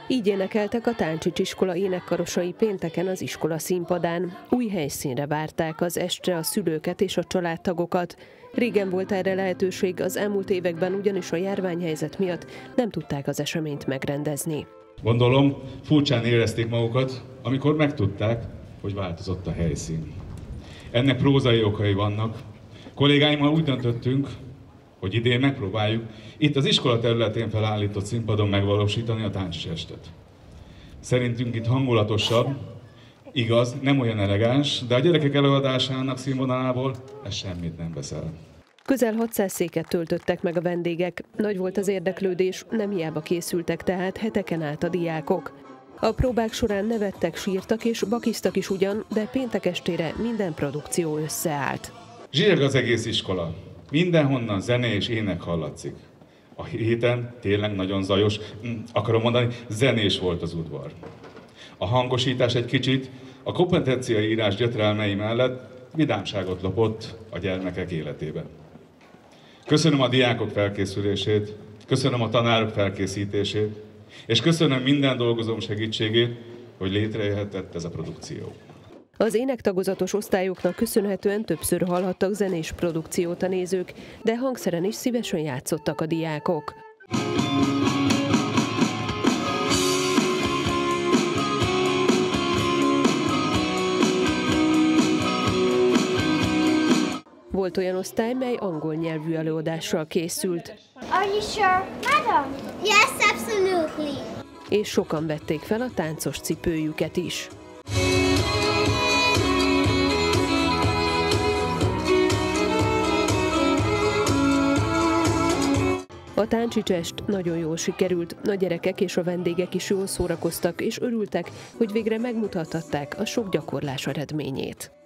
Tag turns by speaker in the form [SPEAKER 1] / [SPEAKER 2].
[SPEAKER 1] Így énekeltek a Táncsics iskola énekkarosai pénteken az iskola színpadán. Új helyszínre várták az estre a szülőket és a családtagokat. Régen volt erre lehetőség, az elmúlt években ugyanis a járványhelyzet miatt nem tudták az eseményt megrendezni.
[SPEAKER 2] Gondolom, furcsán érezték magukat, amikor megtudták, hogy változott a helyszín. Ennek prózai okai vannak. Kollégáimmal úgy döntöttünk, hogy idén megpróbáljuk itt az iskola területén felállított színpadon megvalósítani a Táncsics estet. Szerintünk itt hangulatosabb, igaz, nem olyan elegáns, de a gyerekek előadásának színvonalából ez semmit nem veszel.
[SPEAKER 1] Közel 600 széket töltöttek meg a vendégek. Nagy volt az érdeklődés, nem hiába készültek tehát heteken át a diákok. A próbák során nevettek, sírtak és bakiztak is ugyan, de péntek estére minden produkció összeállt.
[SPEAKER 2] Zsíreg az egész iskola. Mindenhonnan zene és ének hallatszik. A héten tényleg nagyon zajos, akarom mondani, zenés volt az udvar. A hangosítás egy kicsit a kompetenciaírás gyötrelmei mellett vidámságot lopott a gyermekek életében. Köszönöm a diákok felkészülését, köszönöm a tanárok felkészítését, és köszönöm minden dolgozóm segítségét, hogy létrejöhetett ez a produkció.
[SPEAKER 1] Az énektagozatos osztályoknak köszönhetően többször hallhattak zenés produkciót a nézők, de hangszeren is szívesen játszottak a diákok. Volt olyan osztály, mely angol nyelvű előadással készült.
[SPEAKER 3] Are you sure, madam? Yes, absolutely.
[SPEAKER 1] És sokan vették fel a táncos cipőjüket is. A Táncsics est nagyon jól sikerült, a gyerekek és a vendégek is jól szórakoztak és örültek, hogy végre megmutathatták a sok gyakorlás eredményét.